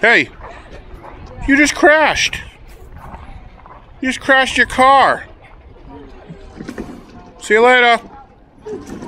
Hey, you just crashed. You just crashed your car. See you later.